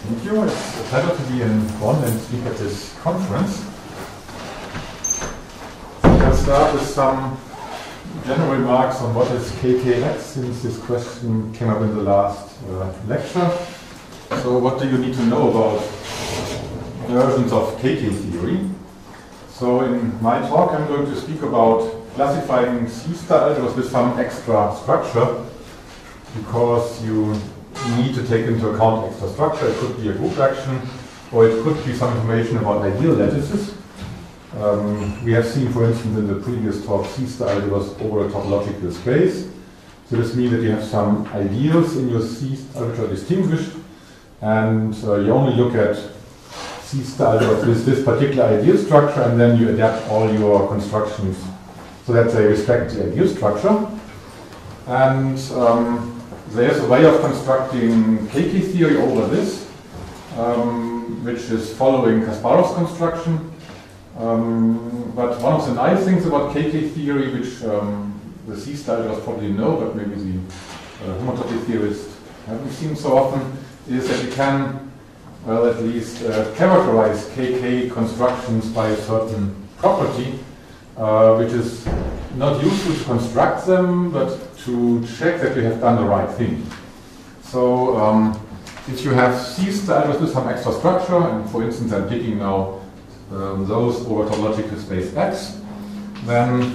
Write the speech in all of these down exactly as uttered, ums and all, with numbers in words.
Thank you. It's a pleasure to be in Bonn and speak at this conference. I'll start with some general remarks on what is K K X, since this question came up in the last uh, lecture. So what do you need to know about versions of K K theory? So in my talk I'm going to speak about classifying C-star algebras with some extra structure, because you need to take into account extra structure. It could be a group action, or it could be some information about ideal lattices. Um, we have seen, for instance, in the previous talk, C-star algebras over a topological space. So this means that you have some ideals in your C-star algebra distinguished, and uh, you only look at C-star algebras with this particular ideal structure, and then you adapt all your constructions so that they respect the ideal structure. And um, there's a way of constructing K K theory over this, um, which is following Kasparov's construction. Um, but one of the nice things about K K theory, which um, the C-star algebras probably know, but maybe the uh, homotopy theorists haven't seen so often, is that you can, well, at least uh, characterize K K constructions by a certain property, uh, which is not useful to construct them, but to check that you have done the right thing. So um, if you have C-star algebras with some extra structure, and for instance I'm taking now um, those over topological space X, then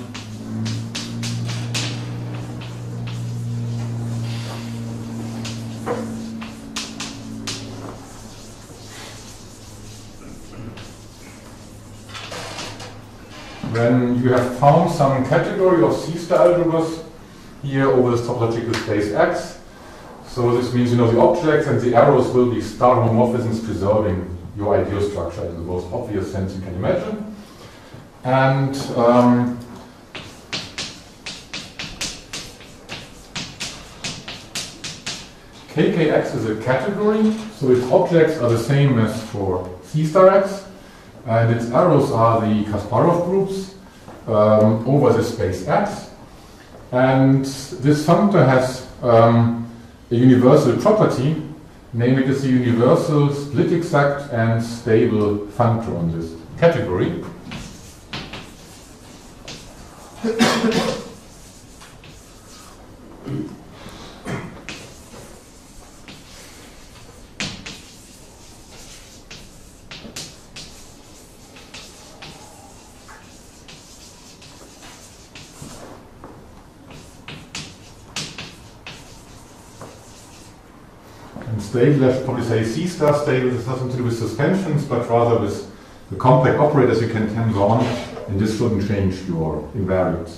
when you have found some category of C-star algebras here over this topological space X, so this means you know the objects and the arrows will be star homomorphisms preserving your ideal structure in the most obvious sense you can imagine. And um, K K X is a category, so its objects are the same as for C-star X, and its arrows are the Kasparov groups um, over the space X. And this functor has um, a universal property, namely it is a universal split exact and stable functor on this category. Stable, I should probably say C-star stable. This has nothing to do with suspensions, but rather with the compact operators you can tensor on, and this shouldn't change your invariants.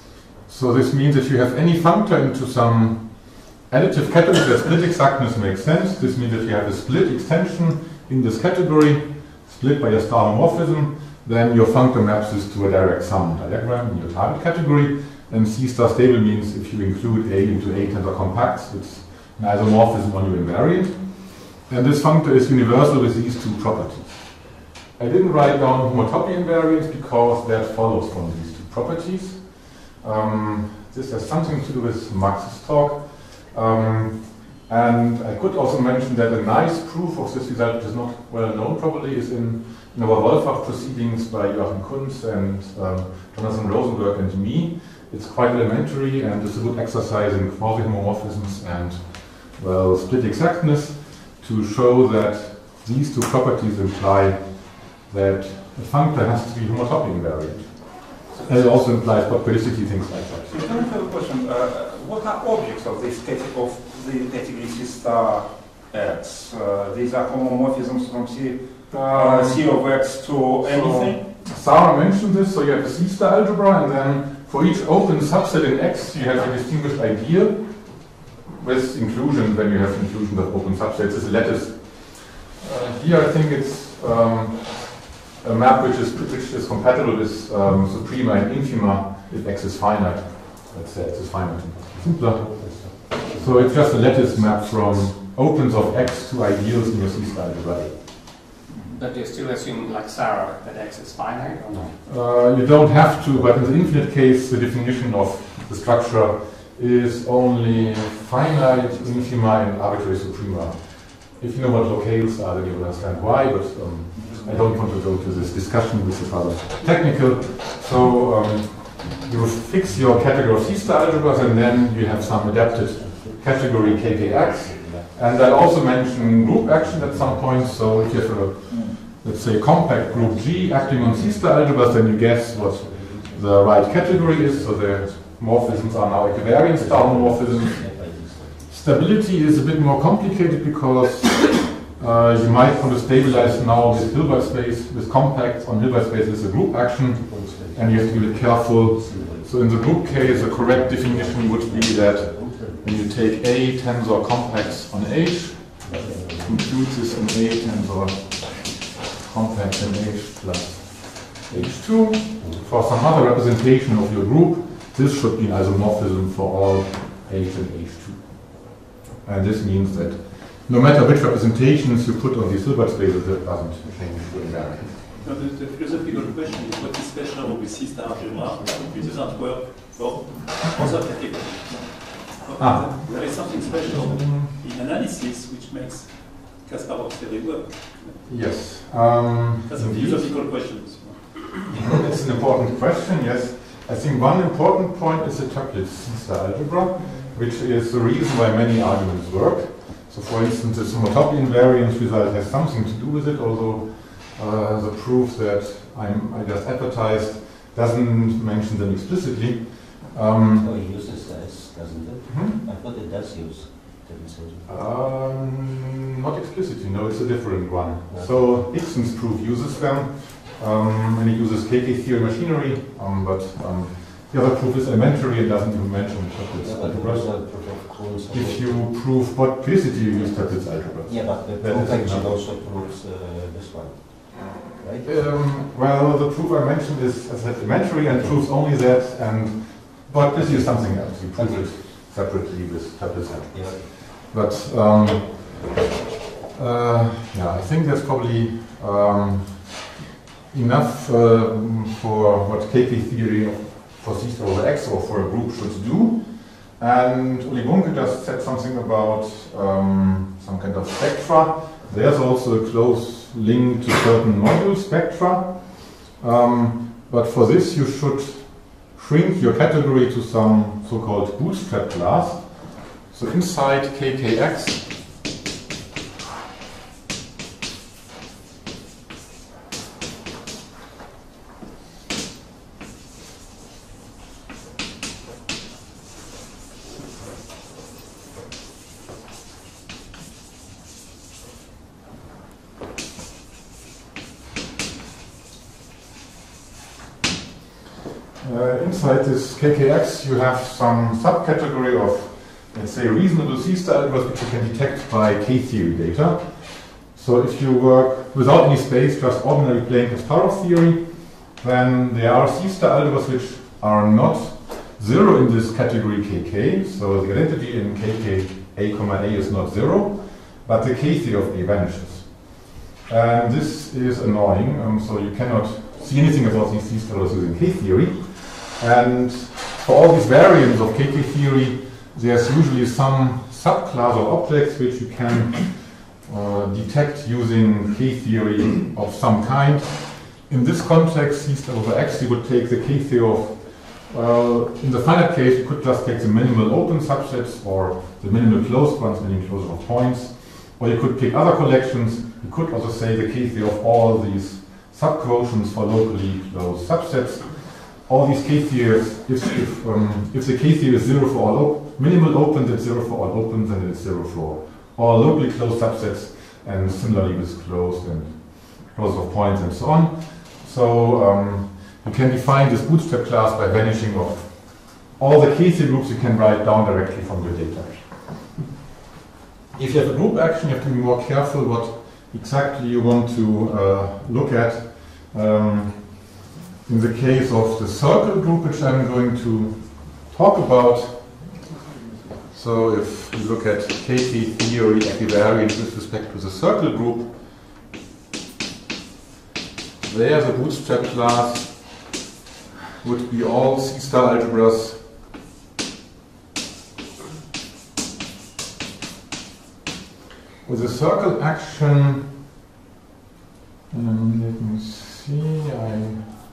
So this means if you have any functor into some additive category where split exactness makes sense, this means if you have a split extension in this category, split by a star homomorphism, then your functor maps this to a direct sum diagram in your target category. And C-star stable means if you include A into A tensor compacts, it's an isomorphism on your invariant. And this functor is universal with these two properties. I didn't write down homotopy invariance because that follows from these two properties. Um, this has something to do with Max's talk. Um, and I could also mention that a nice proof of this result, which is not well known probably, is in, in our Wolfach proceedings by Joachim Kunz and um, Jonathan Rosenberg and me. It's quite elementary, and it's a good exercise in quasi-homomorphisms and, well, split exactness to show that these two properties imply that a functor has to be homotopy invariant. And it also implies probabilisticity, things like that. So I have a question. Uh, what are objects of this category of the category C-star X? Uh, these are homomorphisms from C, uh, C of X to anything? So Sarah mentioned this, so you have a C-star algebra, and then for each open subset in X you have a distinguished ideal with inclusion when you have inclusion of open subsets. It's a lattice. Uh, here I think it's um, a map which is which is compatible with um, suprema and infima if X is finite. Let's say X is finite. Simpler. So it's just a lattice map from opens of X to ideals in your C-star algebra. But you still assume, like Sarah, that X is finite or not? Uh, you don't have to, but in the infinite case, the definition of the structure is only finite infima and arbitrary suprema. if you know what locales are, then you understand why, but um, I don't want to go to this discussion, this is rather technical. So um, you fix your category of C-star algebras, and then you have some adapted category K K X. And I also mention group action at some point, so if you have a, let's say, compact group G acting on C-star algebras, then you guess what the right category is, so the morphisms are now equivariant star morphisms. Stability is a bit more complicated because uh, you might want to stabilize now with Hilbert space, with compacts on Hilbert space is a group action, and you have to be a bit careful. So in the group case, the correct definition would be that when you take A tensor compacts on H, compute this in A tensor compact in H plus H two. For some other representation of your group, this should be an isomorphism for all H and H two. And this means that no matter which representations you put on these Hilbert spaces, it doesn't change the invariant. No, the, the philosophical question is what is special with C-star algebra, which doesn't work for other categories. Ah. There is something special in analysis which makes Kasparov theory work. Yes. Um, That's a philosophical question. It's an important question, yes. I think one important point is the Toeplitz C-star algebra, which is the reason why many arguments work. So for instance, the homotopy invariance result has something to do with it, although uh, the proof that I'm, I just advertised doesn't mention them explicitly. Um, oh, it uses this, doesn't it? Hmm? I thought it does use the um, Not explicitly, no, it's a different one. No. So Hickson's proof uses them, um, and it uses K K theory machinery, um, but um, the other proof is elementary and doesn't even mention Toeplitz yeah, algebras. If you prove what basically you use Toeplitz algebras. Yeah, but the That proof is actually another. also proves uh, this one, right? Um, well, the proof I mentioned is as I said, elementary and proves only that, and but this is something else. You prove it separately with Toeplitz algebras. Yeah. But um, uh, yeah, I think that's probably um, enough uh, for what K K theory for C-star over X or for a group should do. And Uli Bunke just said something about um, some kind of spectra. There's also a close link to certain module spectra. Um, but for this, you should shrink your category to some so-called bootstrap class. So inside K K X, Uh, inside this K K X, you have some subcategory of, let's say, reasonable C-star algebras which you can detect by K-theory data. So if you work without any space, just ordinary plain Kasparov theory, then there are C-star algebras which are not zero in this category K K. So the identity in K K A comma A is not zero, but the K-theory of A vanishes. And this is annoying, um, so you cannot see anything about these C-star algebras using K-theory. And for all these variants of K K theory, there's usually some subclass of objects which you can uh, detect using K-theory of some kind. In this context, C-star over X, you would take the K-theory of, well, in the finite case, you could just take the minimal open subsets or the minimal closed ones, meaning closure of points. Or you could pick other collections. You could also say the K-theory of all these subquotients for locally closed subsets. All these K-theories, if, if, um, if the K-theory is zero for all op minimal opens, it's zero for all opens, and it's zero for all locally closed subsets, and similarly with closed and closed of points and so on. So um, you can define this bootstrap class by vanishing of all the K-theory groups you can write down directly from your data. If you have a group action, you have to be more careful what exactly you want to uh, look at. Um, In the case of the circle group, which I'm going to talk about, so if you look at K K theory equivariant with respect to the circle group, there the bootstrap class would be all C-star algebras with a circle action, um, let me see, I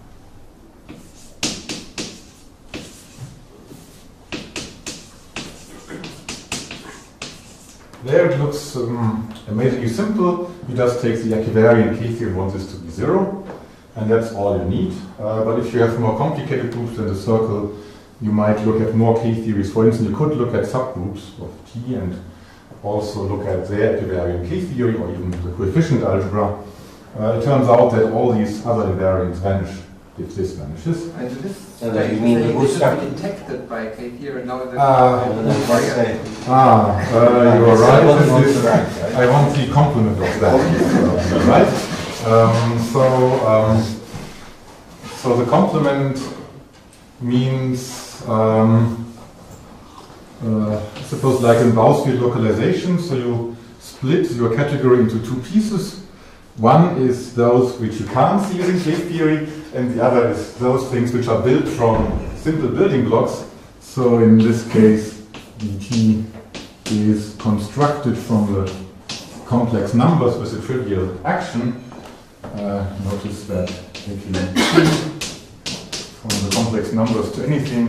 there it looks um, amazingly simple. You just take the equivariant K-theory and want this to be zero, and that's all you need. Uh, but if you have more complicated groups than the circle, you might look at more K-theories. For instance, you could look at subgroups of T and also look at their equivariant K-theory or even the coefficient algebra. Uh, it turns out that all these other invariants vanish if this vanishes. And this, So that you mean the bootstrap? should be detected by K-theory now that Uh, And then what's the- Ah, uh, you are right. This This is is, right, right? I want the complement of that. uh, right? Um, so, um, so the complement means, um, uh, suppose like in Gauss-field localization, so you split your category into two pieces. One is those which you can't see using K-theory, and the other is those things which are built from simple building blocks. So in this case, the T is constructed from the complex numbers with a trivial action. Uh, notice that if you from the complex numbers to anything,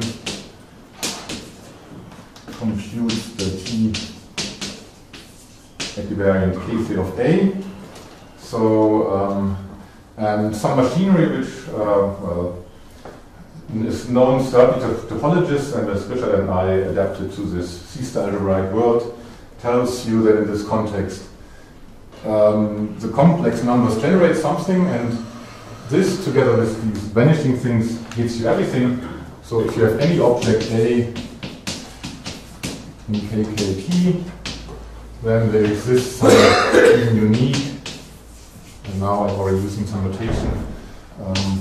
compute the T equivariant K of A. So, um, and some machinery which uh, well, is known certainly to topologists, and as Richard and I adapted to this C-star algebraic world, tells you that in this context um, the complex numbers generate something, and this together with these vanishing things gives you everything. So if you have any object A in K K P, then there exists some even unique, and now I'm already using some notation. Um,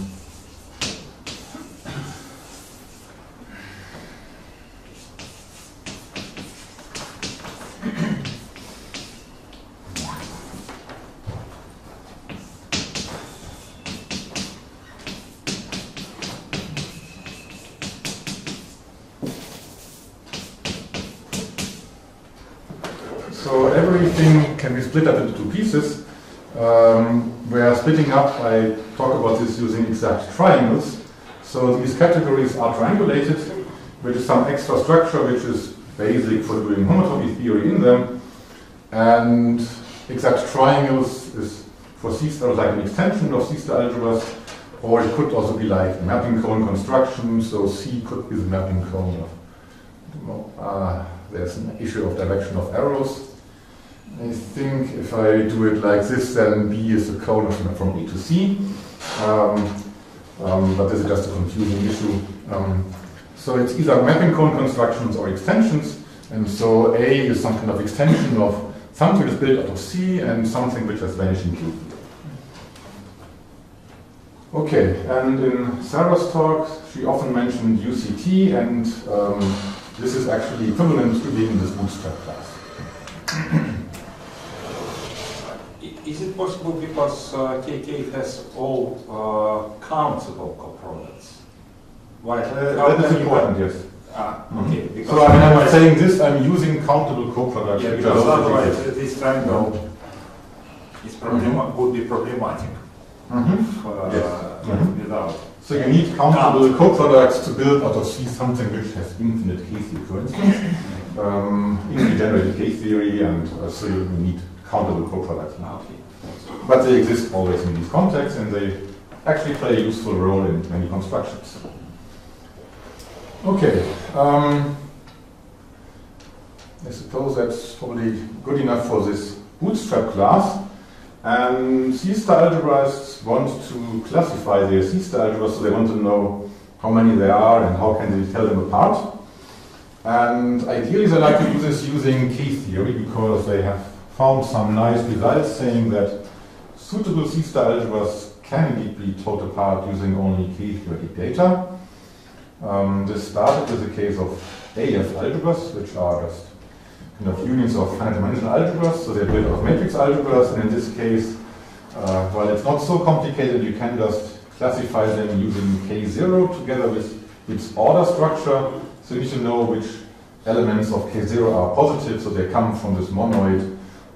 So everything can be split up into two pieces. Um, where splitting up, I talk about this using exact triangles. So these categories are triangulated, which is some extra structure which is basic for doing homotopy theory in them. And exact triangles is for C-star like an extension of C-star algebras, or it could also be like a mapping cone construction. So C could be the mapping cone of, uh, there's an issue of direction of arrows. I think if I do it like this, then B is the cone of from A to C. Um, um, but this is just a confusing issue. Um, so it's either mapping cone constructions or extensions. And so A is some kind of extension of something which is built out of C and something which has vanishing Q. Okay, and in Sarah's talk, she often mentioned U C T, and um, this is actually equivalent to being in this bootstrap class. Is it possible because uh, K K has all uh, countable coproducts? Why? Uh, how that is can you- important, yes. Ah, okay. Because So I mean, I'm otherwise- saying this, I'm using countable co-products. Yeah, which because are also otherwise exist. uh, this triangle is problema- would be problematic Mhm. if, uh, Yes. Mhm. without. So you need countable co-products to build out of C something which has infinite K-theory, for instance. Um, infinitely generated K-theory, and uh, so you need countable co-products. Ah, okay. But they exist always in these contexts, and they actually play a useful role in many constructions. Okay, um, I suppose that's probably good enough for this bootstrap class. And C-star algebraists want to classify their C-star algebras, so they want to know how many there are and how can they tell them apart. And ideally they like to do this using K-theory because they have found some nice results saying that suitable C-star algebras can indeed be told apart using only K-theoretic data. Um, this started with the case of A F algebras, which are just kind of unions of finite dimensional algebras, so they're built out of matrix algebras, and in this case, uh, while it's not so complicated, you can just classify them using K zero together with its order structure, so you need to know which elements of K zero are positive, so they come from this monoid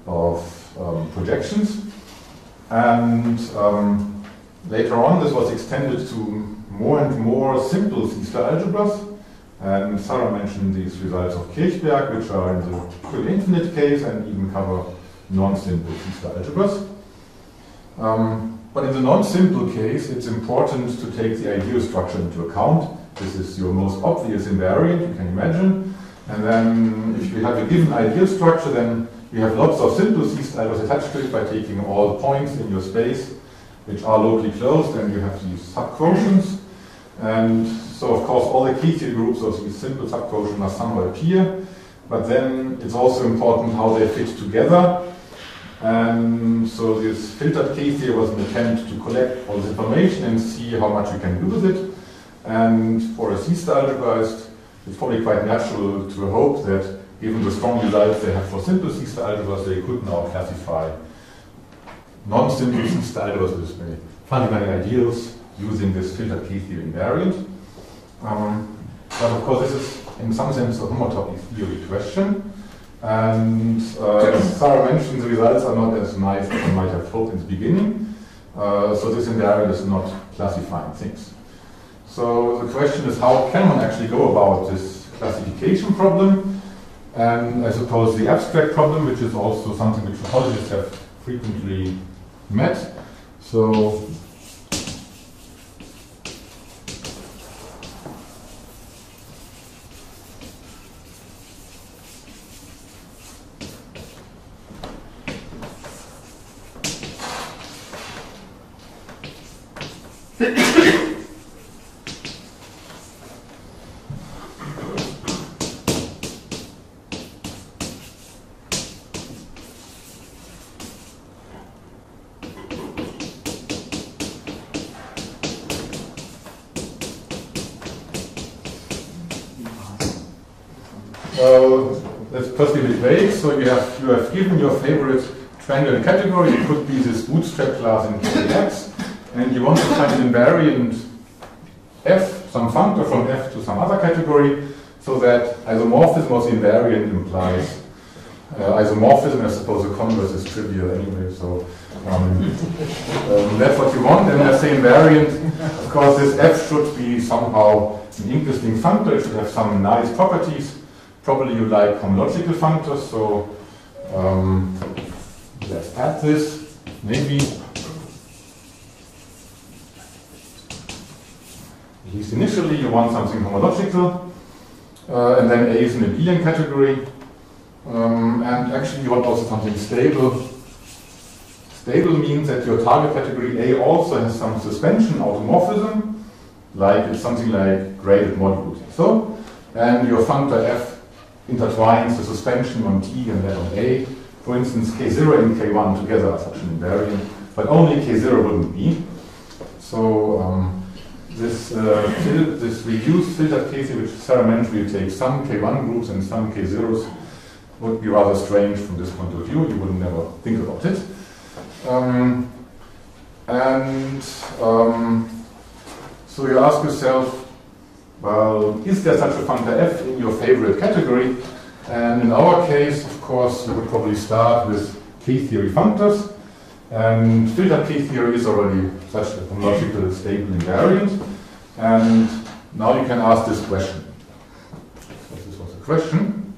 of um, projections. And um, later on, this was extended to more and more simple C-star algebras. And Sarah mentioned these results of Kirchberg, which are in the full infinite case and even cover non-simple C-star algebras. Um, but in the non-simple case, it's important to take the ideal structure into account. This is your most obvious invariant, you can imagine. And then if you have a given ideal structure, then you have lots of simple C-star algebras attached to it by taking all points in your space which are locally closed, and you have these subquotients. And so, of course, all the K-theory groups of these simple subquotients must somehow appear. But then it's also important how they fit together. And so this filtered K-theory was an attempt to collect all this information and see how much you can do with it. And for a C-star algebraist, it's probably quite natural to hope that given the strong results they have for simple C-star algebras, they could now classify non-simple C-star algebras with very fundamental ideals using this filtered K-theory invariant. Um, but of course, this is in some sense a homotopy theory question. And uh, as Sarah mentioned, the results are not as nice as I might have hoped in the beginning. Uh, so this invariant is not classifying things. So the question is, how can one actually go about this classification problem? And I suppose the abstract problem, which is also something which topologists have frequently met. So Uh, that's possibly a bit vague. So you have you have given your favorite triangular category. It could be this bootstrap class in K T X, and you want to find an invariant f, some functor from f to some other category, so that isomorphism of the invariant implies uh, isomorphism. I suppose the converse is trivial anyway. So um, um, that's what you want. And as the invariant, of course, this f should be somehow an interesting functor. It should have some nice properties. Probably you like homological functors, so um, let's add this, maybe. At least initially you want something homological, uh, and then A is an abelian category, um, and actually you want also something stable. Stable means that your target category A also has some suspension automorphism, like it's something like graded moduli. So, and your functor f intertwines the suspension on T and that on A. For instance, K zero and K one together are such an invariant, but only K zero wouldn't be. So um, this uh, fil this reduced filtered K theory, which Sarah mentioned, you take some K one groups and some K zeros, would be rather strange from this point of view. You would never think about it. Um, and um, so you ask yourself, well, is there such a functor f in your favorite category? And in our case, of course, you would probably start with K-theory functors. And filtered K-theory is already such a homological stable invariant. And now you can ask this question. So this was the question.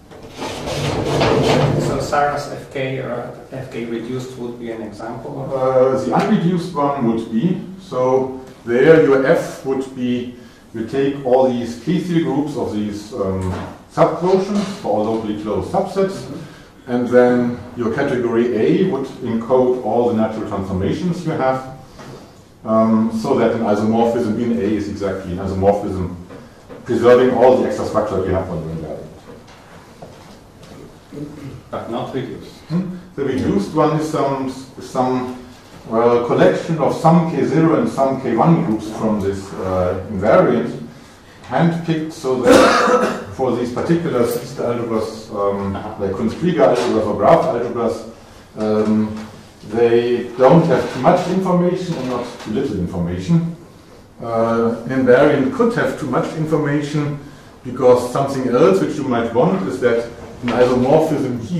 So Sarah's F K or F K reduced would be an example? Uh, the unreduced one would be, so there your f would be, you take all these K-theory groups of these um, subquotients for all locally closed subsets, and then your category A would encode all the natural transformations you have, um, so that an isomorphism in A is exactly an isomorphism, preserving all the extra structure you have for the invariant. But not reduced. Hmm? The reduced one is some, some well, collection of some K zero and some K one groups from this uh, invariant, handpicked so that for these particular C-star algebras, um, like Kunz-Krieger algebras or graph algebras, um, they don't have too much information and not too little information. Uh, an invariant could have too much information because something else which you might want is that an isomorphism here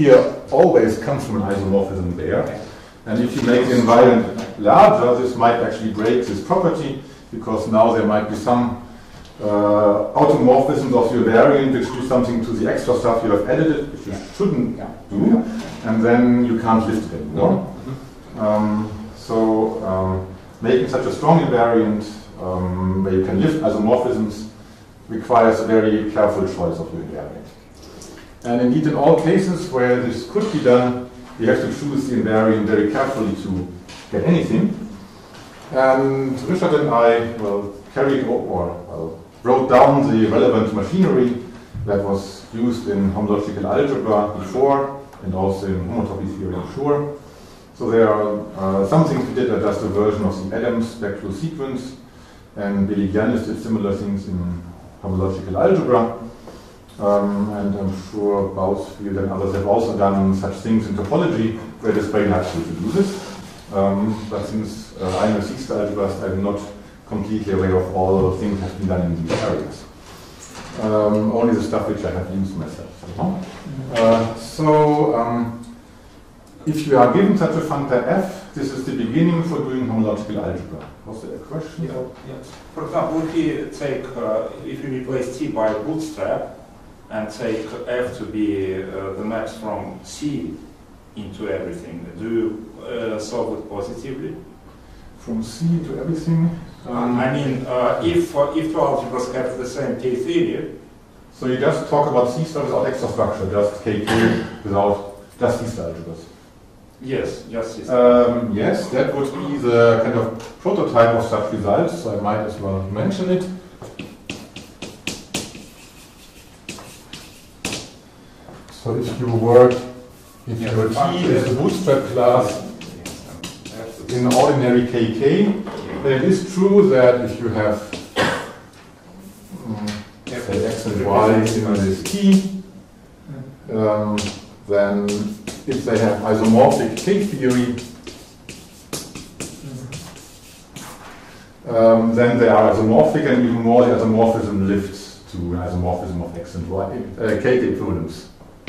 always comes from an isomorphism there. And if you make the invariant larger, this might actually break this property, because now there might be some uh, automorphisms of your variant which do something to the extra stuff you have edited, which you shouldn't do, and then you can't lift it anymore. Um, so um, making such a strong invariant um, where you can lift isomorphisms requires a very careful choice of your invariant. And indeed, in all cases where this could be done, you have to choose the invariant very carefully to get anything. And Richard and I, well, carried or, or well, wrote down the relevant machinery that was used in homological algebra before, and also in homotopy theory, I'm sure. So there are uh, some things we did are just a version of the Adams spectral sequence, and Billy Giannis did similar things in homological algebra. Um, and I'm sure Bousfield and others have also done such things in topology, where it is very natural to do this. Um, but since uh, I'm a sixth algebraist, I'm not completely aware of all the things that have been done in these areas. Um, only the stuff which I have used myself. Uh, so, um, if you are given such a functor f, this is the beginning for doing homological algebra. Was there a question? Yeah, yes. For example, if you take, uh, if you replace T by bootstrap and take f to be uh, the maps from C into everything, do you uh, solve it positively? From C to everything? Um, I mean, uh, if uh, if two algebras have the same K theory. So you just talk about C star without extra structure, just K K without just C star algebras. Yes, just C Um, yes, that would be the kind of prototype of such results, so I might as well mention it. So if you work, if Yeah, your T is the bootstrap class in ordinary K K, then it is true that if you have um, say X and Y in this T, um, then if they have isomorphic K theory, um, then they are isomorphic, and even more the isomorphism lifts to an isomorphism of X and Y, uh, K K equivalence.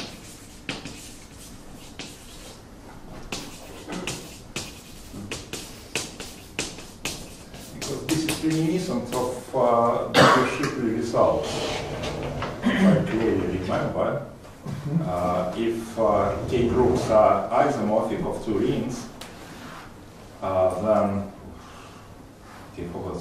Because this is reminiscent of uh, the Shipley results. If I clearly remember. Uh, if uh, K groups are isomorphic of two rings, uh, then okay, forgot.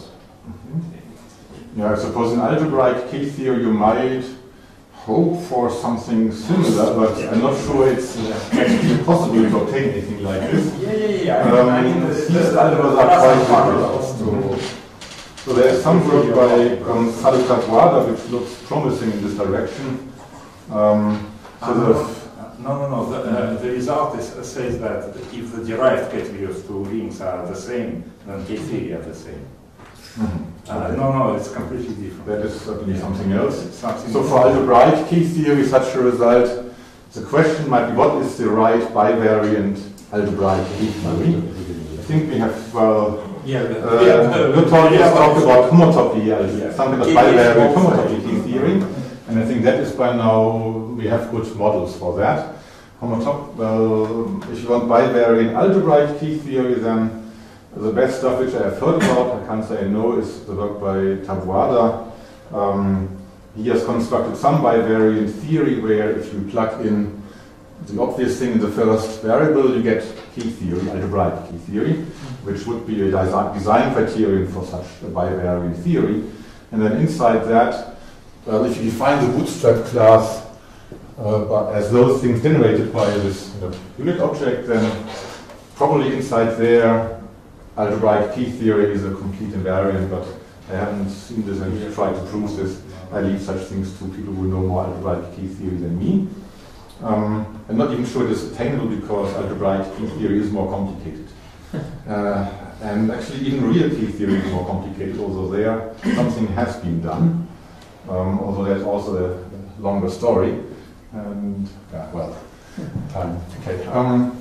Mm-hmm. Yeah, I suppose in algebraic K theory you might hope for something similar, but I'm not sure it's actually possible to obtain anything like this. Yeah, yeah, yeah. Um, I mean, these the, the, algebras the, are quite parallels. difficult. So, so there's some work by Gonzalo Taboada which looks promising in this direction. Um, so no, the no, no, no. The, uh, the result is, uh, says that if the derived K theory of two rings are the same, then K theory are the same. mm-hmm. Uh, no, no, it's completely different. That is certainly something else. It's something So for algebraic K theory, such a result, the question might be what is the right bivariant algebraic K theory? I think we have, well, yeah, uh, yeah, good talk, yeah, talked about homotopy, yeah, something about K bivariant theory. homotopy K theory. And I think that is by now, we have good models for that. Homotop, well, if you want bivariant algebraic K theory, then the best stuff which I have heard about, I can't say no, is the work by Taboada. Um, he has constructed some bivariant theory where if you plug in the obvious thing in the first variable, you get K theory, algebraic K theory, which would be a design, design criterion for such a bivariant theory. And then inside that, well, if you define the bootstrap class uh, but as those things generated by this you know, unit object, then probably inside there, algebraic K theory is a complete invariant, but I haven't seen this and tried to prove this. I leave such things to people who know more algebraic K theory than me. Um, I'm not even sure it is attainable because algebraic K theory is more complicated. Uh, and actually even real K theory is more complicated, although there something has been done. Um, although there's also a longer story. And, yeah, well, time. Okay. Um,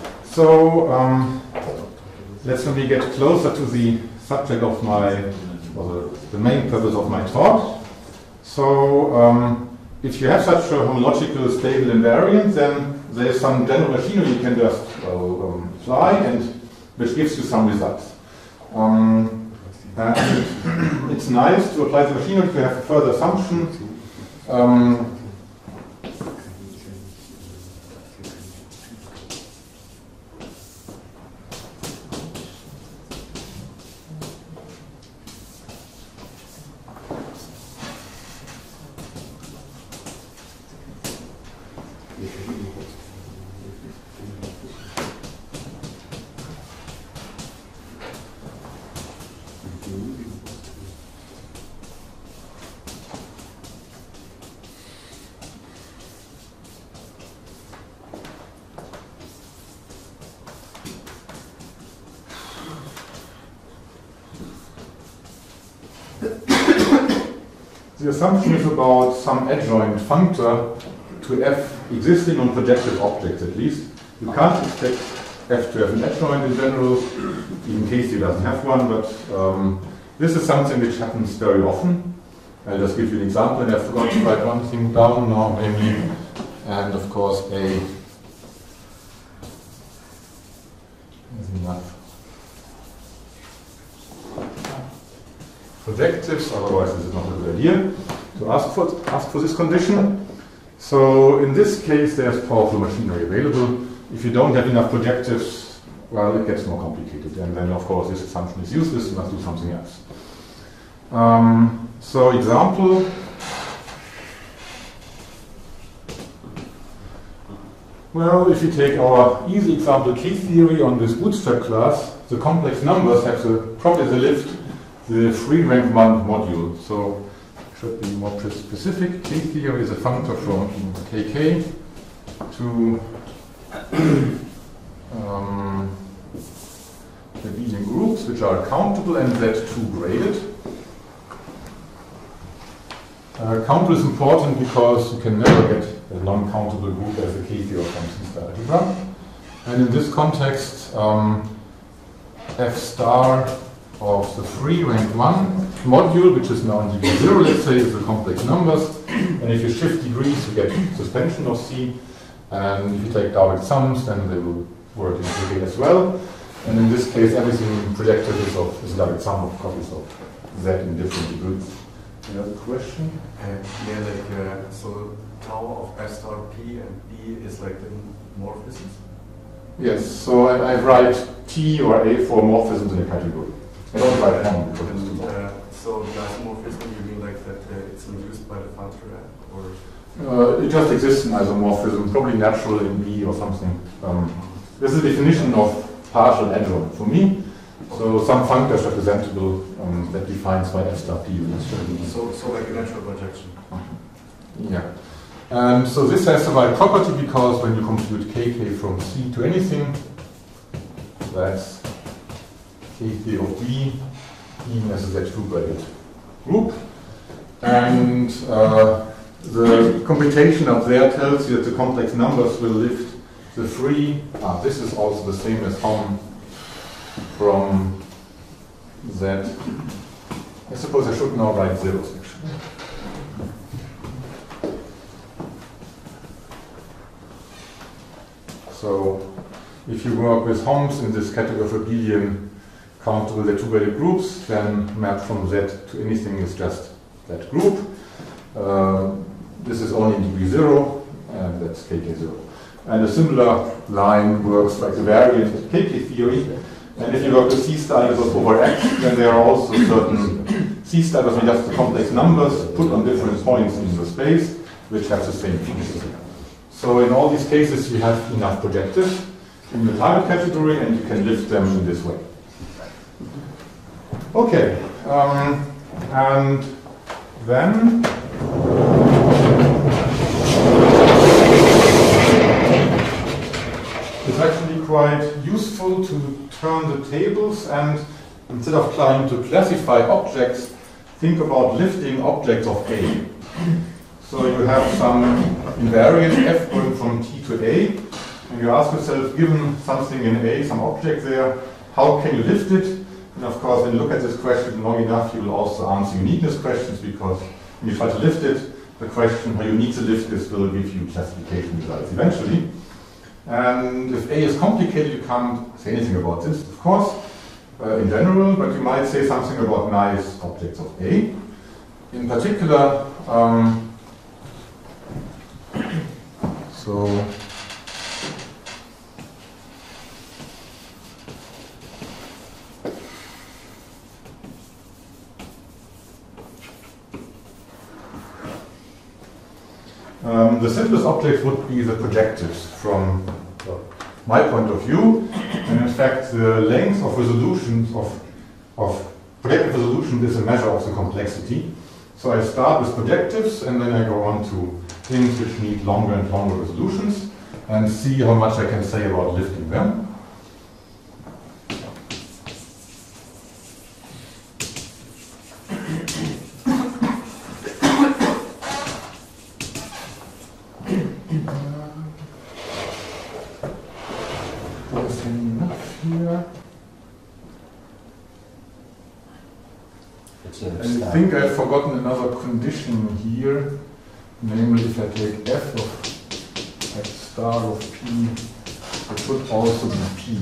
so, um, let's maybe get closer to the subject of my, or the, the main purpose of my talk. So, um, if you have such a homological stable invariant, then there's some general machinery you can just uh, um, apply, and which gives you some results. Um, and it's nice to apply the machinery to have a further assumption. Um, The assumption is about some adjoint functor to f existing on projective objects at least. You can't expect f to have an adjoint in general, even K C doesn't have one, but um, this is something which happens very often. I'll just give you an example, and I forgot to write one thing down now, namely, and of course A is enough. Projectives, otherwise this is not a good idea to ask for, ask for this condition. So in this case there's powerful machinery available. If you don't have enough projectives, well, it gets more complicated, and then of course this assumption is useless, you must do something else. Um, so example, well, if you take our easy example K-theory on this bootstrap class, the complex numbers have the property they lift the free rank one module. So it should be more specific. K-theory is a functor from K K to um, the Abelian groups, which are countable and Z two graded. Uh, countable is important because you can never get a non-countable group as a K-theory from C-star algebra. And in this context, um, F star of the free rank one module, which is now in degree zero, let's say, is the complex numbers. And if you shift degrees, you get suspension of C. And if you take direct sums, then they will work in degree as well. And in this case, everything projected is of is direct sum of copies of Z in different degrees. Any other question? Uh, yeah, like uh, so, tau of S star P and B is like the morphisms. Yes. So I, I write T or A for morphisms in a category. I don't write M because it's too long. Uh, so the isomorphism, you mean like that uh, it's induced by the functor or? Uh, it just exists in isomorphism, probably natural in B or something. Um, this is the definition of partial adjoint for me. So some functor is representable um, that defines why F star P is. So, so like a natural projection. Yeah. And so this has the right property because when you compute K K from C to anything, that's K K of B, even as a Z two graded group. And uh, the computation up there tells you that the complex numbers will lift the free. Ah, this is also the same as Hom from Z. I suppose I should now write zeros actually. So if you work with Homs in this category of abelian countable Z two graded groups, then map from Z to anything is just that group. Uh, this is only in degree zero, and that's K K zero. And a similar line works like the variant of K K theory. And if you work with C stars over X, then there are also certain C stars with just the complex numbers put on different points in the space, which have the same features. So in all these cases, you have enough projectives in the target category, and you can lift them in this way. Okay, um, and then it's actually quite useful to turn the tables and instead of trying to classify objects, think about lifting objects of A. So you have some invariant f going from T to A, and you ask yourself, given something in A, some object there, how can you lift it? And of course, when you look at this question long enough, you will also answer uniqueness questions, because when you try to lift it, the question how unique the lift is will give you classification results eventually. And if A is complicated, you can't say anything about this, of course, uh, in general, but you might say something about nice objects of A. In particular, um, so Um, the simplest object would be the projectives from uh, my point of view, and in fact the length of resolutions of, of projective resolution is a measure of the complexity. So I start with projectives and then I go on to things which need longer and longer resolutions and see how much I can say about lifting them. I think I've forgotten another condition here, namely if I take f of x star of p, it should also be p.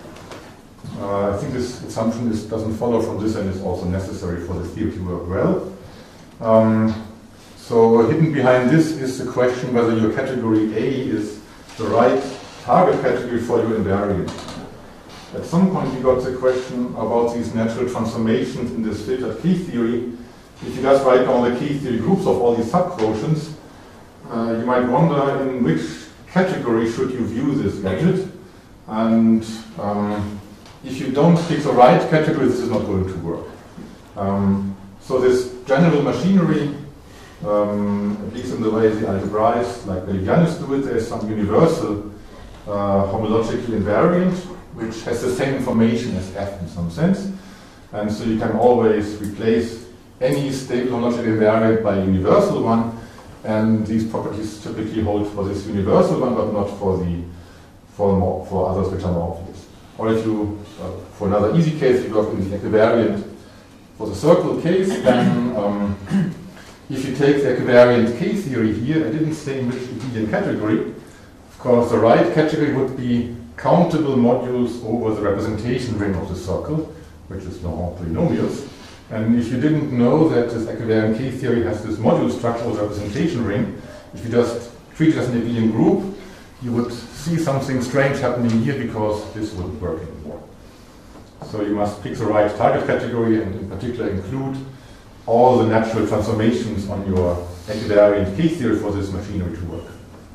Uh, I think this assumption is, doesn't follow from this and is also necessary for the theory to work well. Um, so hidden behind this is the question whether your category A is the right target category for your invariant. At some point we got the question about these natural transformations in this filtered K-theory. If you just write down the K-theory groups of all these subquotients, uh, you might wonder in which category should you view this gadget. And um, if you don't pick the right category, this is not going to work. Um, so this general machinery, um, at least in the way the algebraists like Beligiannis do it, there is some universal uh, homological invariant which has the same information as f in some sense. And so you can always replace any stable homological invariant by a universal one, and these properties typically hold for this universal one, but not for the for more, for others which are more obvious. Or if you, uh, for another easy case, you work in the equivariant for the circle case, then um, if you take the equivariant K theory here, I didn't say in which Euclidean category. Of course, the right category would be countable modules over the representation ring of the circle, which is Laurent polynomials. And if you didn't know that this equivariant K theory has this module structure of the representation ring, if you just treat it as an abelian group, you would see something strange happening here because this wouldn't work anymore. So you must pick the right target category and in particular include all the natural transformations on your equivariant K theory for this machinery to work.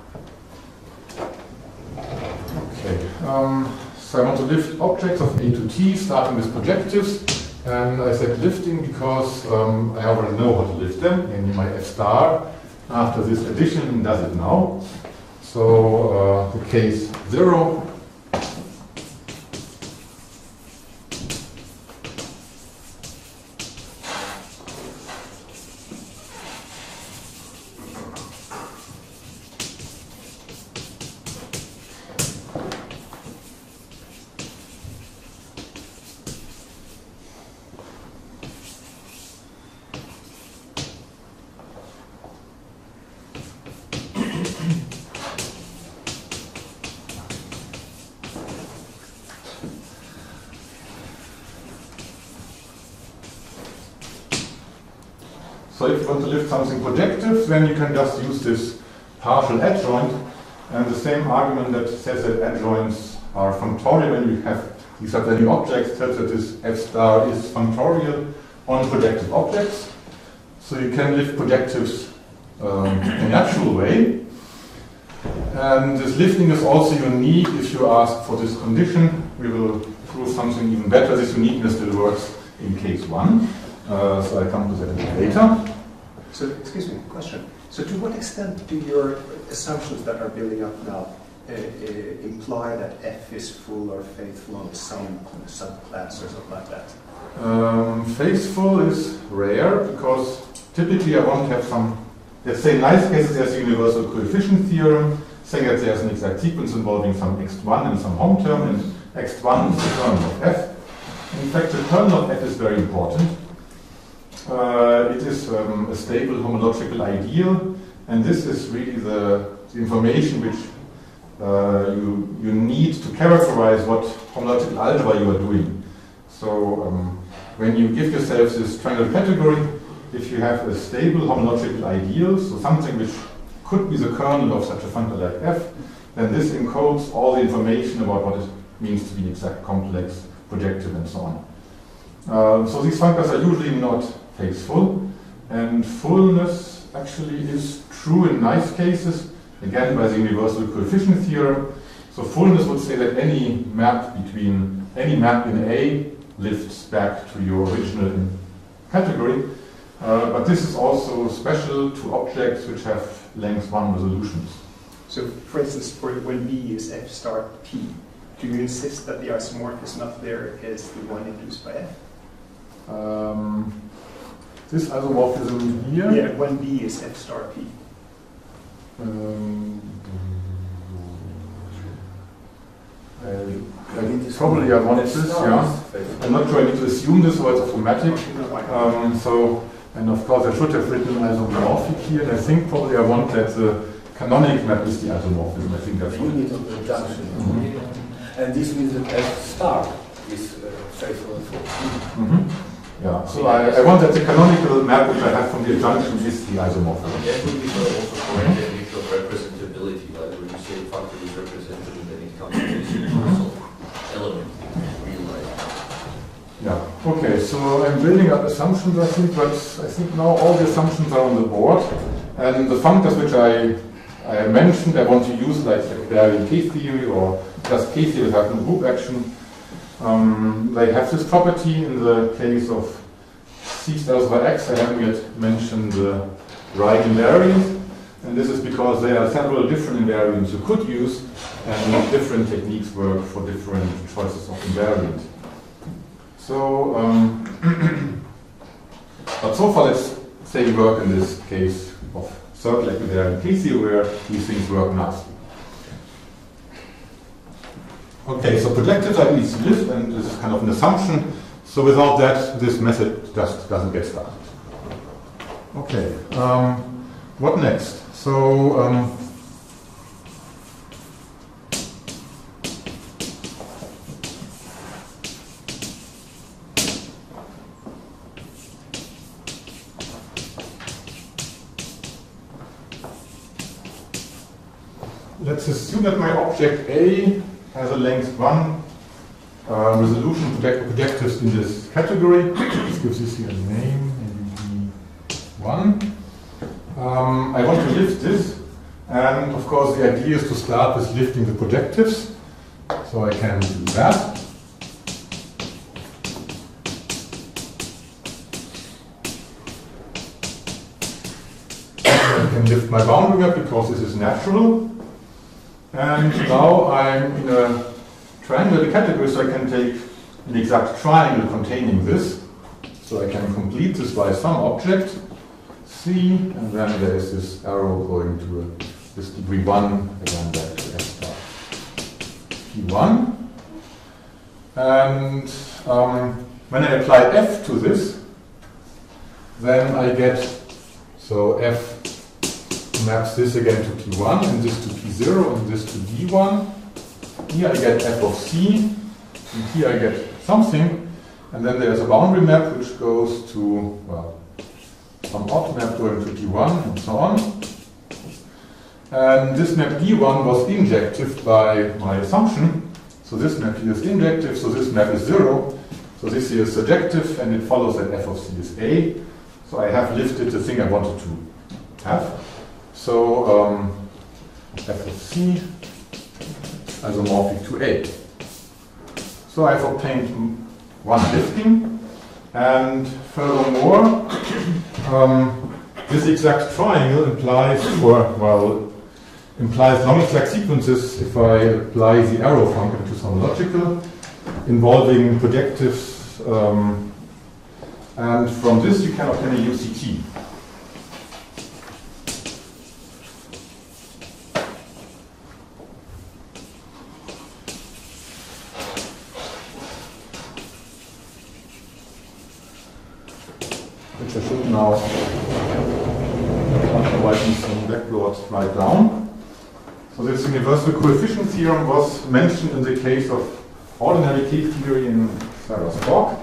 Okay, um, so I want to lift objects of A to T starting with projectives. And I said lifting because um, I already know how to lift them, and my F star after this addition does it now. So uh, the case zero. So if you want to lift something projective, then you can just use this partial adjoint, and the same argument that says that adjoints are functorial when you have these subvalue objects tells that this F star is functorial on projective objects. So you can lift projectives um, in a natural way. And this lifting is also unique if you ask for this condition. We will prove something even better. This uniqueness still works in case one. Uh, so I come to that a bit later. So, excuse me, question. So to what extent do your assumptions that are building up now uh, uh, imply that F is full or faithful on some subclass or something like that? Um, faithful is rare because typically I want to have some, let's say in nice cases there's a universal coefficient theorem saying that there's an exact sequence involving some x one and some home term, and x one is the kernel of F. In fact, the kernel of F is very important. Uh, it is um, a stable homological ideal, and this is really the, the information which uh, you, you need to characterize what homological algebra you are doing. So um, when you give yourself this triangular category, if you have a stable homological ideal, so something which could be the kernel of such a functor like f, then this encodes all the information about what it means to be exact, complex, projective, and so on. Uh, so these functors are usually not phase-full, and fullness actually is true in nice cases, again by the universal coefficient theorem. So fullness would say that any map between any map in A lifts back to your original category, uh, but this is also special to objects which have length one resolutions. So, for instance, for when B is f star p, do you insist that the isomorphism up there is the one induced by f? Um, this isomorphism here. Yeah, when B is f star p. Um, I, I probably I want this, yeah. I'm not sure I need to assume this, or it's automatic. Um, so, and of course I should have written isomorphic here, and I think probably I want that the canonic map is the isomorphism. I think that's The unit of the junction. Mm-hmm. And this means that F star is uh, faithful and full. Mm-hmm. Yeah, so I, I want that the canonical map which I have from the adjunction is the isomorphism. That would be also correct in the of representability, like when you say a factor is represented, then it comes to this universal element in real life. Yeah, okay, so I'm building up assumptions, I think, but I think now all the assumptions are on the board. And the functors which I, I mentioned, I want to use like secondary K-theory or just K-theory without no group action. Um, they have this property in the case of C stars by X. I haven't yet mentioned the right invariant. And this is because there are several different invariants you could use, and different techniques work for different choices of invariant. So, um, but so far let's say we work in this case of circle equivariant K-theory where these things work nicely. Okay, so projectives are easy to lift, and this is kind of an assumption. So without that, this method just doesn't get started. Okay, um, what next? So, um, let's assume that my object A has a length one uh, resolution project projectives in this category. Let's give this here a name, maybe B one. Um, I want to lift this, and of course the idea is to start with lifting the projectives. So I can do that. I can lift my boundary map because this is natural. And now I'm in a triangular category, so I can take an exact triangle containing this. So I can complete this by some object, C, and then there is this arrow going to a, this degree one, again back to F star P one. And um, when I apply F to this, then I get, so F maps this again to P one, and this to P zero, and this to D one. Here I get F of C, and here I get something, and then there's a boundary map which goes to, well, some odd map going to D one, and so on. And this map D one was injective by my assumption. So this map here is injective, so this map is zero. So this here is surjective, and it follows that F of C is A. So I have lifted the thing I wanted to have. So um, F of C isomorphic to A. So I've obtained one lifting, and furthermore, um, this exact triangle implies, or well, implies non-exact sequences if I apply the arrow function to some logical involving projectives, um, and from this you can obtain a U C T. Which I should now, otherwise need some backplots right down. So this universal coefficient theorem was mentioned in the case of ordinary K-theory in Sarah's talk.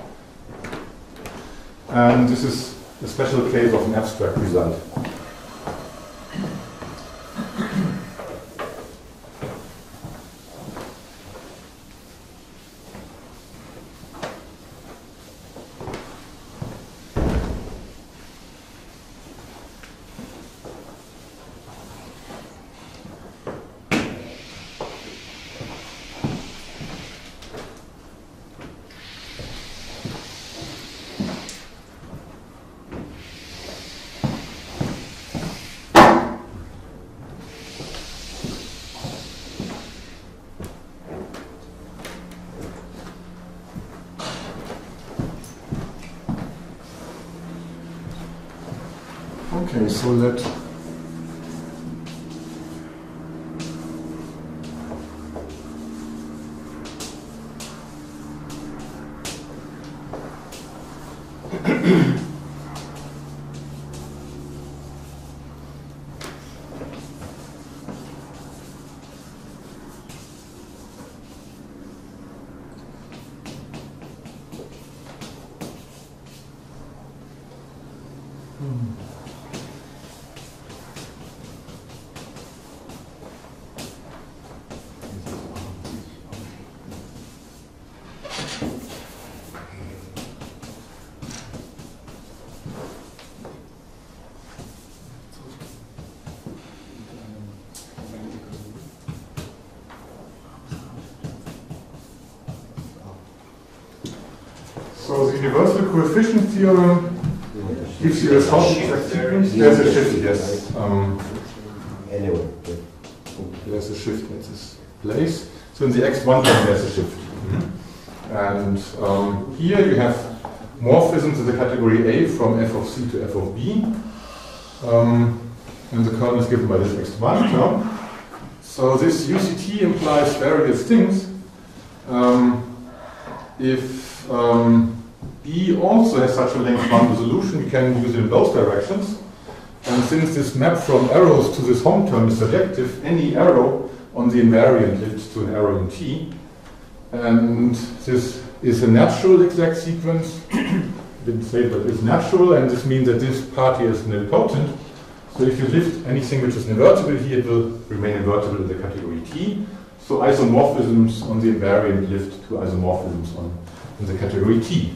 And this is a special case of an abstract result. Okay, so let So the universal coefficient theorem gives you a solid exact sequence. There's a shift, yes. Um, Anyway, there's a shift at this place. So in the x one term there's a shift. And um, here you have morphisms in the category A from f of c to f of b. Um, and the kernel is given by this x one term. So this U C T implies various things. Um, if um, B also has such a length one resolution, we can use it in both directions. And since this map from arrows to this home term is surjective, any arrow on the invariant leads to an arrow in T. And this is a natural exact sequence. I didn't say it, but it's natural, and this means that this part here is nilpotent. So if you lift anything which is invertible here, it will remain invertible in the category T. So isomorphisms on the invariant lift to isomorphisms on in the category T.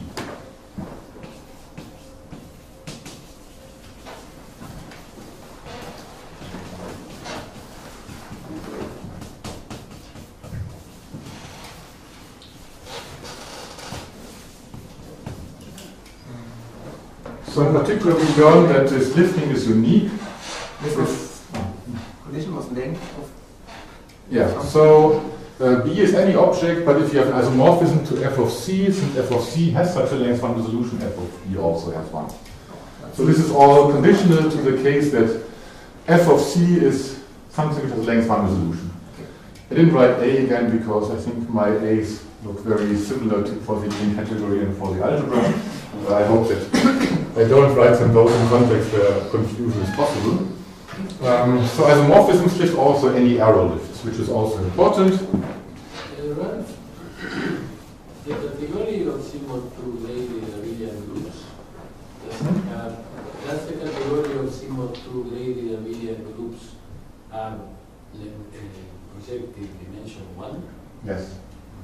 So in particular, we learned that this lifting is unique. This was, condition was length of. Yeah, so uh, B is any object, but if you have isomorphism to f of c, since f of c has such a length one resolution, f of b also has one. So this is all conditional to the case that f of c is something which has length one resolution. I didn't write A again because I think my A's look very similar to, for the main category and for the algebra. Uh, I hope that I don't write them both in contexts where confusion is possible. Um, so isomorphisms lift also any arrow lifts, which is also important. The category of symbol to lady abelian groups. Hmm? Uh, does the category of symbol to lady abelian groups have uh, projective dimension one? Yes.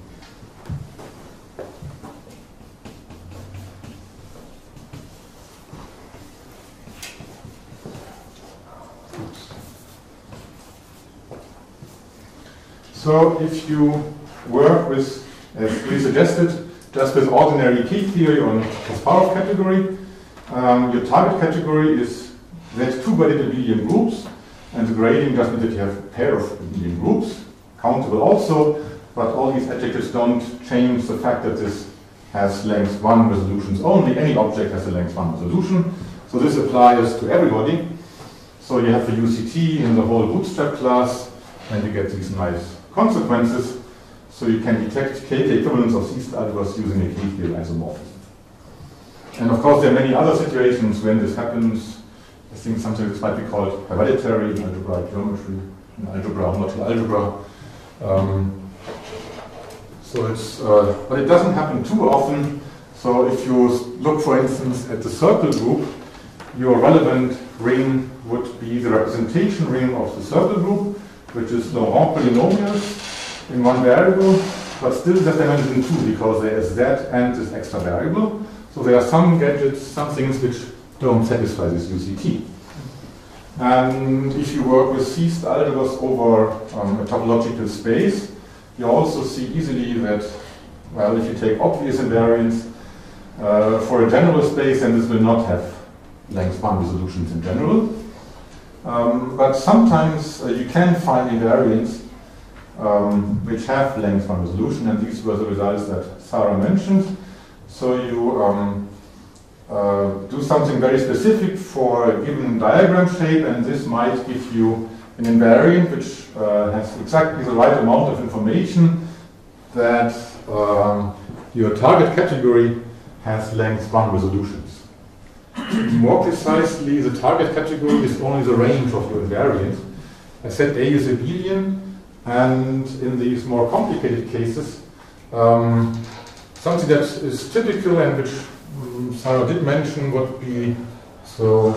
So if you work with, as we suggested, just with ordinary K-theory on Kasparov category, um, your target category is that two valid abelian groups, and the grading just means that you have a pair of abelian groups, countable also, but all these adjectives don't change the fact that this has length one resolutions only. Any object has a length one resolution, so this applies to everybody. So you have the U C T in the whole bootstrap class, and you get these nice consequences. So you can detect K K equivalence of these algebras using a K-theory isomorphism. And of course, there are many other situations when this happens. I think something this might be called hereditary algebraic geometry. in algebra, homological algebra. Um, so it's, uh, but it doesn't happen too often. So if you look, for instance, at the circle group, your relevant ring would be the representation ring of the circle group, which is Laurent polynomials in one variable, but still z dimension two because there is z and this extra variable. So there are some gadgets, some things which don't satisfy this U C T. And if you work with C-star algebras over um, a topological space, you also see easily that, well, if you take obvious invariants uh, for a general space, then this will not have length one resolutions in general. Um, but sometimes uh, you can find invariants um, which have length one resolution, and these were the results that Sarah mentioned. So you um, uh, do something very specific for a given diagram shape, and this might give you an invariant which uh, has exactly the right amount of information that um, your target category has length one resolutions. More precisely, the target category is only the range of your invariant. I said A is abelian, and in these more complicated cases, um, something that is typical and which um, Sarah did mention would be so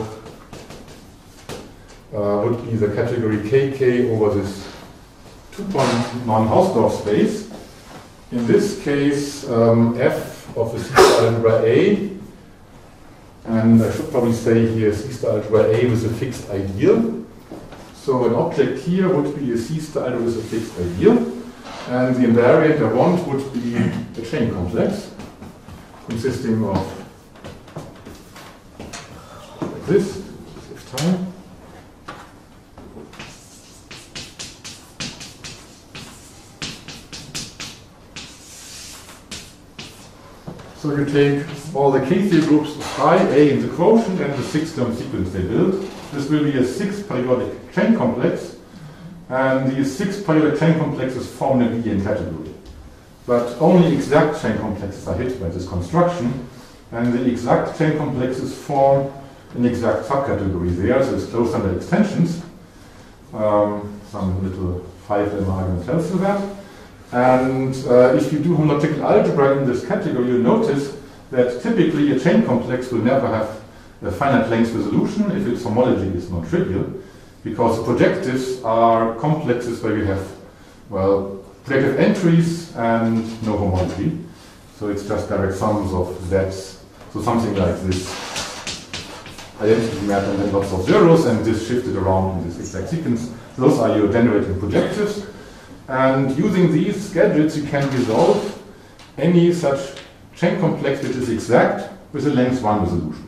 uh, would be the category K K over this two-point non-Hausdorff space. In this case, um, F of the C-star algebra A, and I should probably say here C-star algebra A with a fixed ideal. So an object here would be a C-star algebra with a fixed ideal, and the invariant I want would be a chain complex consisting of like this, saves time. So you take all the K-field groups of phi A in the quotient and the six-term sequence they build. This will be a six-periodic chain complex, and these six periodic chain complexes form an abelian category. But only exact chain complexes are hit by this construction, and the exact chain complexes form an exact subcategory there, so it's closed under extensions. Um, some little five lemma argument tells you that. And uh, if you do homological algebra in this category, you'll notice that typically a chain complex will never have a finite length resolution if its homology is not trivial, because the projectives are complexes where you have, well, projective entries and no homology. So it's just direct sums of z's. So something like this identity map and then lots of zeros, and this shifted around in this exact sequence. Those are your generating projectives. And using these gadgets, you can resolve any such chain complex which is exact with a length one resolution.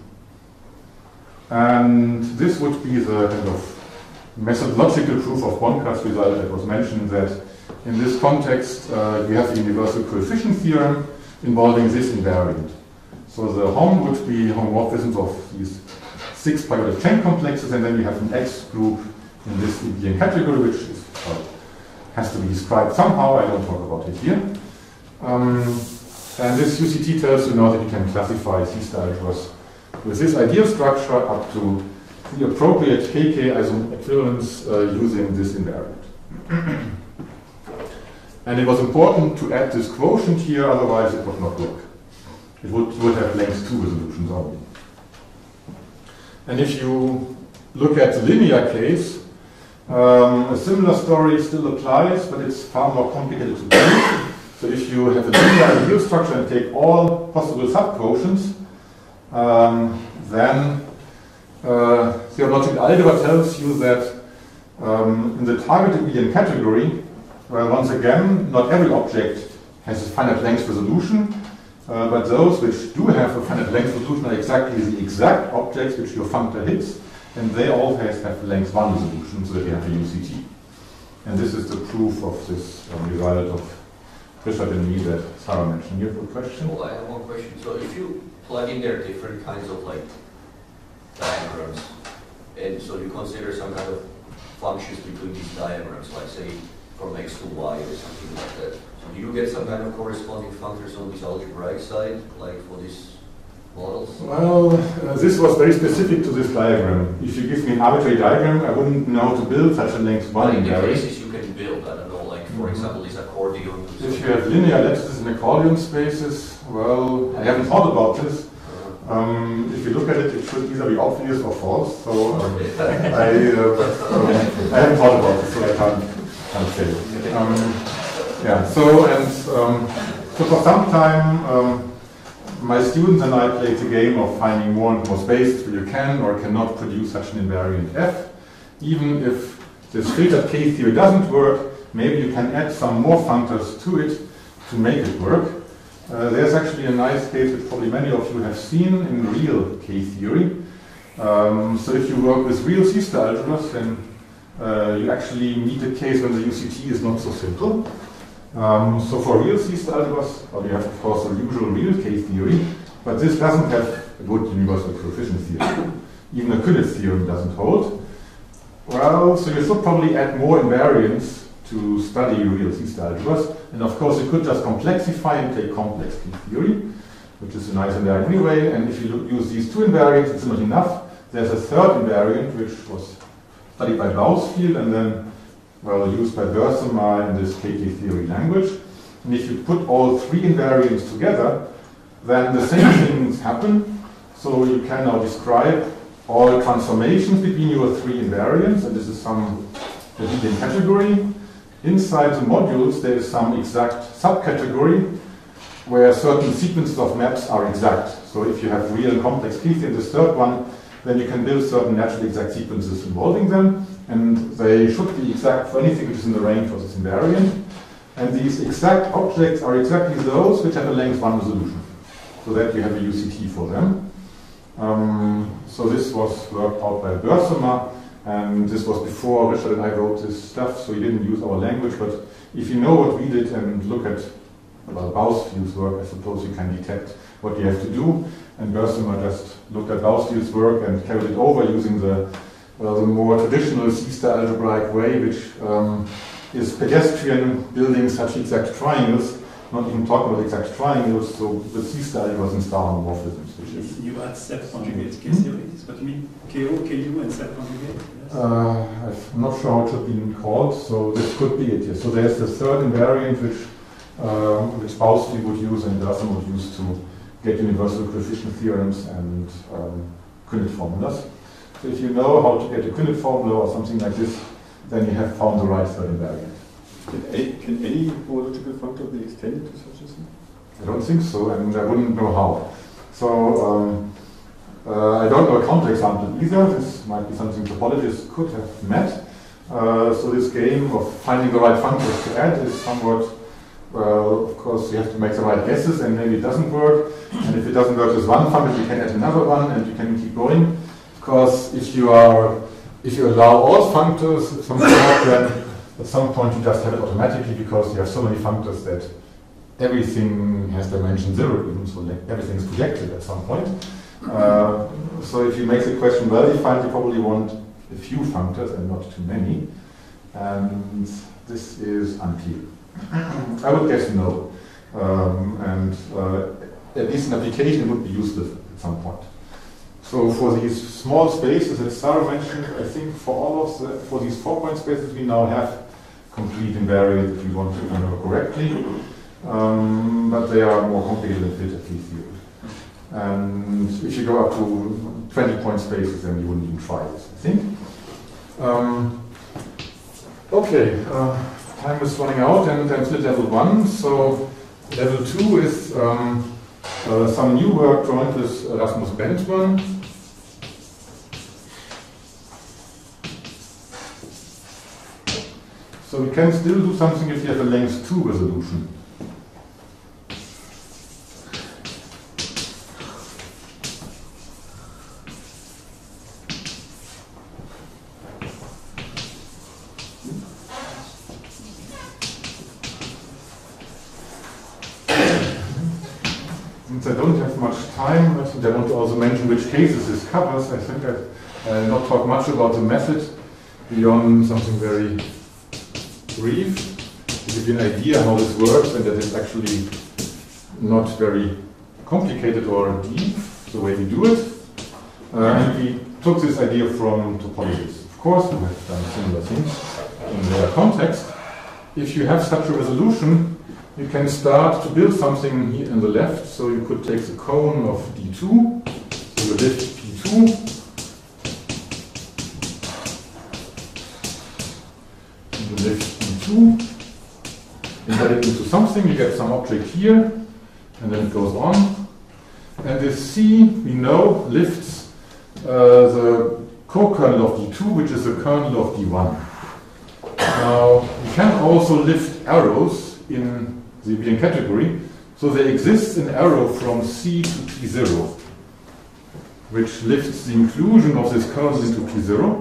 And this would be the kind of methodological proof of Bondcast result that was mentioned, that in this context uh, we have the universal coefficient theorem involving this invariant. So the Hom would be homomorphisms of these six periodic chain complexes, and then you have an X group in this abelian category, which is uh, has to be described somehow. I don't talk about it here. Um, and this U C T tells you now that you can classify C-star algebras with this ideal structure up to the appropriate K K isoequivalence uh, using this invariant. And it was important to add this quotient here, otherwise it would not work. It would, would have length two resolutions only. And if you look at the linear case, Um, a similar story still applies, but it's far more complicated to do. So if you have a linear ideal structure and take all possible subquotients, um, then uh, theological algebra tells you that um, in the target abelian category, well, once again, not every object has a finite length resolution, uh, but those which do have a finite length resolution are exactly the exact objects which your functor hits. And they always have length one resolution, so that you have a U C T. And this is the proof of this um, result of Richard and me that Sarah mentioned. You have a question? Well, I have one question. So if you plug in there different kinds of like diagrams, and so you consider some kind of functions between these diagrams, like say from X to Y or something like that. So do you get some kind of corresponding functors on this algebraic side, like for this models? Well, uh, this was very specific to this diagram. If you give me an arbitrary diagram, I wouldn't know how to build such a length Well, one in the invariant. cases you can build, I don't know, like for example this accordion. If you have linear lattices and accordion spaces, well, I haven't thought about this. Um, if you look at it, it should either be obvious or false. So um, I, uh, um, I haven't thought about this, so I can't, can't say. Um, yeah. So and um, so for some time, um, my students and I played the game of finding more and more spaces where you can or cannot produce such an invariant F. Even if this filtered K theory doesn't work, maybe you can add some more functors to it to make it work. Uh, there's actually a nice case which probably many of you have seen in real K-theory. Um, so if you work with real C-star algebras, then uh, you actually meet a case when the U C T is not so simple. Um, so for real C-star algebras, well, you have of course the usual real K-theory, but this doesn't have a good universal coefficient theory. Even a Königs theorem doesn't hold. Well, so you should probably add more invariants to study real C-star algebras. And of course, you could just complexify and take complex K-theory, which is a nice invariant anyway. And if you look, use these two invariants, it's not enough. There's a third invariant, which was studied by Bausfield and then, well, used by Bersemer in this K K theory language. And if you put all three invariants together, then the same things happen. So you can now describe all transformations between your three invariants, and this is some Euclidean category. Inside the modules, there is some exact subcategory where certain sequences of maps are exact. So if you have real and complex keys in this third one, then you can build certain naturally exact sequences involving them, and they should be exact for anything which is in the range of this invariant. And these exact objects are exactly those which have a length one resolution, so that you have a U C T for them. Um, so this was worked out by Bersemer. And this was before Richard and I wrote this stuff, so he didn't use our language. But if you know what we did and look at well, Bausfield's work, I suppose you can detect what you have to do. And Bersemer just looked at Bausfield's work and carried it over using the, well, the more traditional C-star algebraic way, which um, is pedestrian building such exact triangles, not even talking about exact triangles, so the C-star algebras and star homomorphisms. Which is you add set conjugate K theory, is what you mean? K O, K U and set conjugate? Yes. Uh, I'm not sure how it should be called, so this could be it here. So there's the third invariant which uh, which Bausfield would use and Bersemer would use to get universal coefficient theorems and um, König formulas. So if you know how to get a König formula or something like this, then you have found the right third invariant. Can any, can any homological functor be extended to such a thing? I don't think so, and I wouldn't know how. So um, uh, I don't know a counterexample either. This might be something topologists could have met. Uh, so this game of finding the right functors to add is somewhat, well, of course you have to make the right guesses and maybe it doesn't work. And if it doesn't work with one functor, you can add another one and you can keep going. Because if you are, if you allow all functors at some point, then at some point you just have it automatically because you have so many functors that everything has dimension zero, even so everything is projected at some point. Uh, so if you make the question well defined, you probably want a few functors and not too many. And this is unclear. I would guess no. Um, and uh, at least in application it would be useless at some point. So for these small spaces that Sarah mentioned, I think for all of the, for these four-point spaces we now have complete invariant if you want to remember correctly. Um, but they are more complicated than filter K theory. And if you go up to twenty-point spaces, then you wouldn't even try this, I think. Um, okay, uh, time is running out, and I'm still level one. So level two is um, uh, some new work joined with Rasmus Bentman. So we can still do something if you have a length two resolution. Since I don't have much time, I think I want to also mention which cases this covers. I think I will not talk much about the method beyond something very brief, to give you an idea how this works and that it's actually not very complicated or deep. the way we do it. Uh, and we took this idea from topologies. Of course, we have done similar things in their context. If you have such a resolution, you can start to build something here on the left. So you could take the cone of D two, so you lift P two, and you lift P two, embed it into something, you get some object here, and then it goes on. And this C, we know, lifts uh, the co-kernel of D two, which is the kernel of D one. Now, you can also lift arrows in the Abelian category, so there exists an arrow from C to P zero, which lifts the inclusion of this kernel into P zero.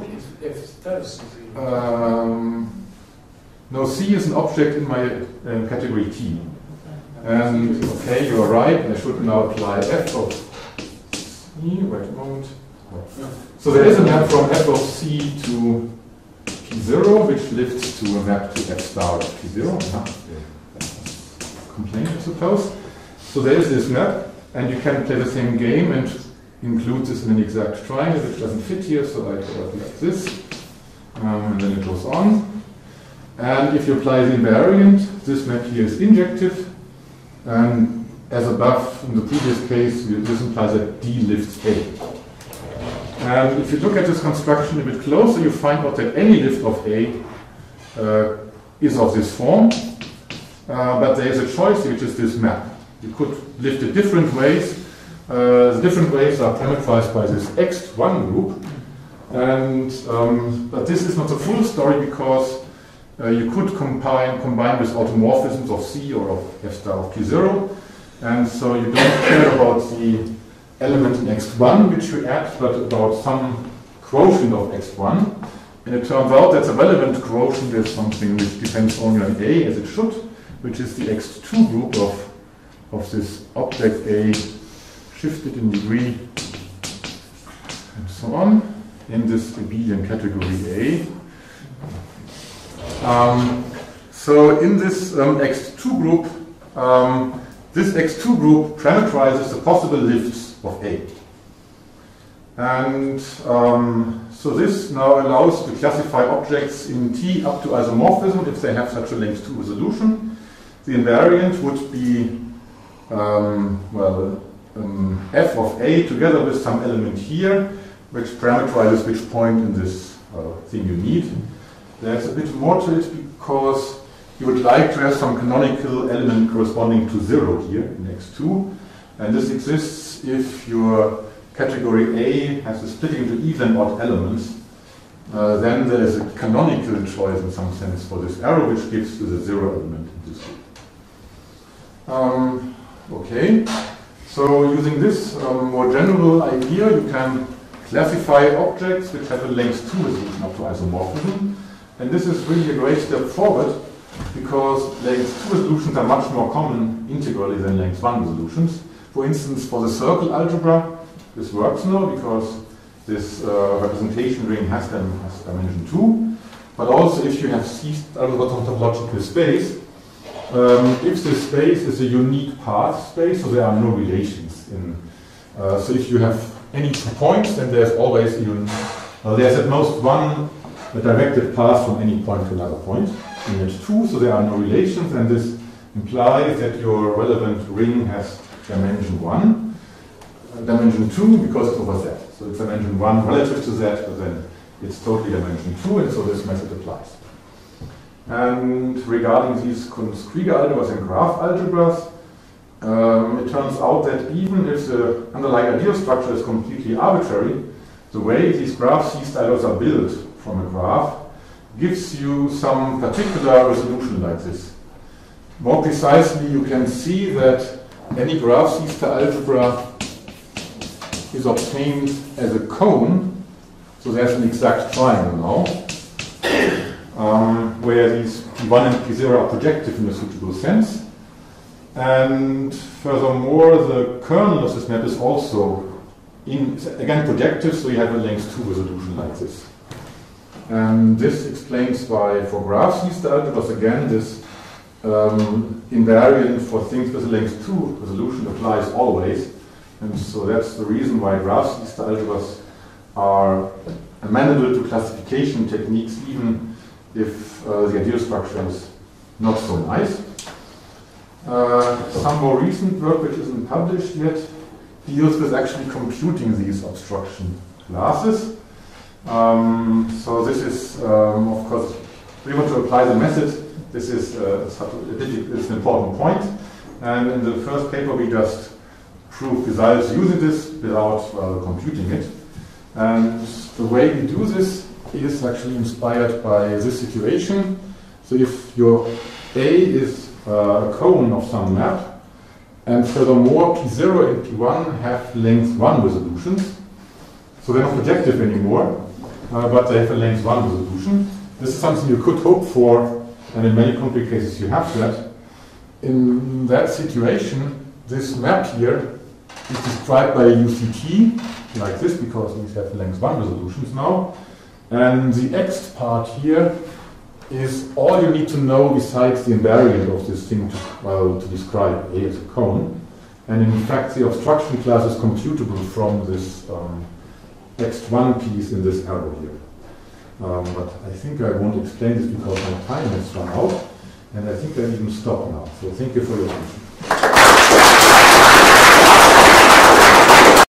Um, no, C is an object in my uh, category T. And, okay, you are right, I should now apply f of C, wait a moment. So there is a map from f of C to P zero, which lifts to a map to f star of P zero. Yeah. Complaint, I suppose. So there is this map, and you can play the same game and include this in an exact triangle, which doesn't fit here, so I do it like this. Um, and then it goes on. And if you apply the invariant, this map here is injective. And as above, in the previous case, this implies that D lifts A. And if you look at this construction a bit closer, you find out that any lift of A uh, is of this form. Uh, but there is a choice, which is this map. You could lift it different ways. Uh, the different ways are parameterized by this X one group. And, um, but this is not the full story, because uh, you could combine, combine with automorphisms of C or of F star of P zero. And so you don't care about the element in X one which you add, but about some quotient of X one. And it turns out that the relevant quotient is something which depends only on A, as it should, which is the X two group of, of this object A shifted in degree and so on in this Abelian category A. Um, so in this um, X two group, um, this X two group parameterizes the possible lifts of A. And um, so this now allows to classify objects in T up to isomorphism if they have such a length two resolution. The invariant would be, um, well, um, f of A together with some element here, which parameterizes which point in this uh, thing you need. There's a bit more to it because you would like to have some canonical element corresponding to zero here in X two. And this exists if your category A has a splitting into even and odd elements. Uh, then there is a canonical choice in some sense for this arrow, which gives you the zero element in this group. Um, okay, so using this um, more general idea, you can classify objects which have a length two resolution up to isomorphism. And this is really a great step forward, because length two resolutions are much more common integrally than length one resolutions. For instance, for the circle algebra, this works now because this uh, representation ring has, them, has dimension two. But also if you have C topological space, um, if this space is a unique path space, so there are no relations in. Uh, so if you have any two points, then there's always a unique, uh, there's at most one a directed path from any point to another point. In it two, so there are no relations, and this implies that your relevant ring has dimension one, uh, dimension two because it's over Z. So it's dimension one relative to Z, but then it's totally dimension two, and so this method applies. And regarding these Krieger algebras and graph algebras, um, it turns out that even if the underlying ideal structure is completely arbitrary, the way these graph C-stylos are built from a graph gives you some particular resolution like this. More precisely, you can see that any graph C-star algebra is obtained as a cone, so there's an exact triangle now, um, where these P one and P zero are projective in a suitable sense. And furthermore, the kernel of this map is also, in, again, projective, so you have a length two resolution like this. And this explains why for graph C-star algebras, again, this um, invariant for things with a length two resolution applies always. And so that's the reason why graph-C algebras are amenable to classification techniques, even if uh, the ideal structure is not so nice. Uh, some more recent work, which isn't published yet, deals with actually computing these obstruction classes. Um, so this is, um, of course, if we want to apply the method, this is uh, it's an important point. And in the first paper, we just prove results using this without uh, computing it. And the way we do this is actually inspired by this situation. So if your A is uh, a cone of some map, and furthermore P zero and P one have length one resolutions, so they're not projective anymore, uh, but they have a length one resolution. This is something you could hope for, and in many concrete cases you have that. In that situation, this map here is described by a U C T, like this, because these have length one resolutions now. And the X part here is all you need to know besides the invariant of this thing to, well, to describe A as a cone. And in fact, the obstruction class is computable from this um, X one piece in this arrow here. Um, but I think I won't explain this because my time has run out, and I think I even stop now. So thank you for your attention.